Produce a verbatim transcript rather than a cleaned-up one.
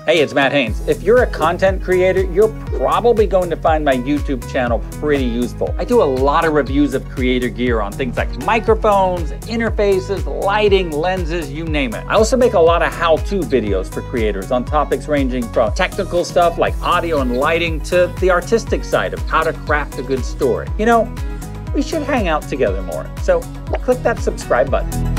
Hey, it's Matt Haines. If you're a content creator, you're probably going to find my YouTube channel pretty useful. I do a lot of reviews of creator gear on things like microphones, interfaces, lighting, lenses, you name it. I also make a lot of how-to videos for creators on topics ranging from technical stuff like audio and lighting to the artistic side of how to craft a good story. You know, we should hang out together more. So click that subscribe button.